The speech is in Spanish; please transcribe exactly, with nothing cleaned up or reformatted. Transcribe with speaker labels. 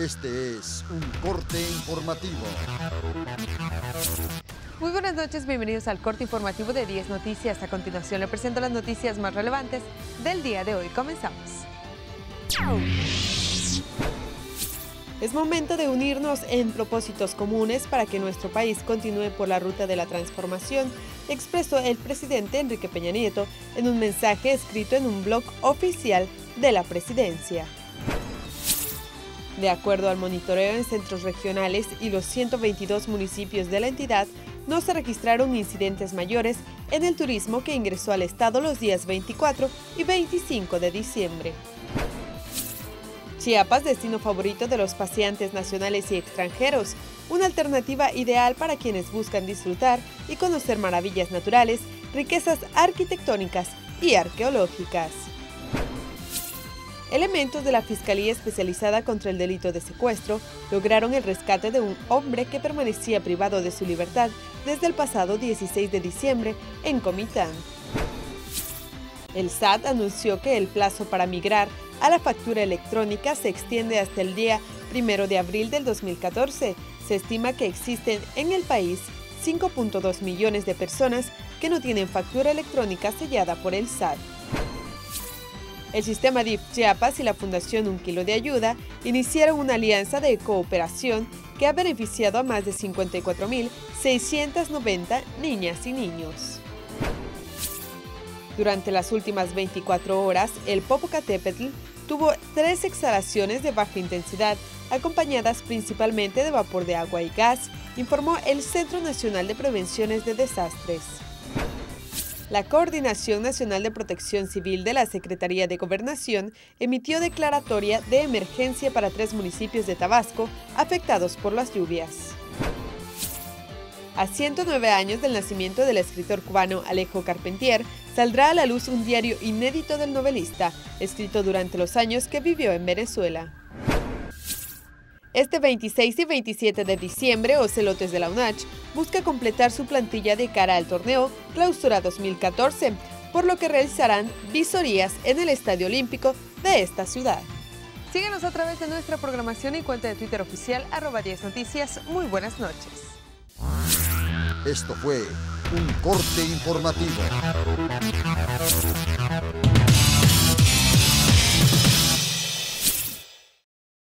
Speaker 1: Este es un corte informativo.
Speaker 2: Muy buenas noches, bienvenidos al corte informativo de diez Noticias. A continuación le presento las noticias más relevantes del día de hoy. Comenzamos. Es momento de unirnos en propósitos comunes para que nuestro país continúe por la ruta de la transformación, expresó el presidente Enrique Peña Nieto en un mensaje escrito en un blog oficial de la presidencia. De acuerdo al monitoreo en centros regionales y los ciento veintidós municipios de la entidad, no se registraron incidentes mayores en el turismo que ingresó al estado los días veinticuatro y veinticinco de diciembre. Chiapas, destino favorito de los paseantes nacionales y extranjeros, una alternativa ideal para quienes buscan disfrutar y conocer maravillas naturales, riquezas arquitectónicas y arqueológicas. Elementos de la Fiscalía Especializada contra el Delito de Secuestro lograron el rescate de un hombre que permanecía privado de su libertad desde el pasado dieciséis de diciembre en Comitán. El S A T anunció que el plazo para migrar a la factura electrónica se extiende hasta el día primero de abril del dos mil catorce. Se estima que existen en el país cinco punto dos millones de personas que no tienen factura electrónica sellada por el S A T. El sistema D I F Chiapas y la Fundación Un Kilo de Ayuda iniciaron una alianza de cooperación que ha beneficiado a más de cincuenta y cuatro mil seiscientos noventa niñas y niños. Durante las últimas veinticuatro horas, el Popocatépetl tuvo tres exhalaciones de baja intensidad, acompañadas principalmente de vapor de agua y gas, informó el Centro Nacional de Prevenciones de Desastres. La Coordinación Nacional de Protección Civil de la Secretaría de Gobernación emitió declaratoria de emergencia para tres municipios de Tabasco afectados por las lluvias. A ciento nueve años del nacimiento del escritor cubano Alejo Carpentier, saldrá a la luz un diario inédito del novelista, escrito durante los años que vivió en Venezuela. Este veintiséis y veintisiete de diciembre, Ocelotes de la UNACH busca completar su plantilla de cara al torneo Clausura dos mil catorce, por lo que realizarán visorías en el Estadio Olímpico de esta ciudad. Síguenos a través de nuestra programación y cuenta de Twitter oficial, arroba diez Noticias. Muy buenas noches.
Speaker 1: Esto fue un corte informativo.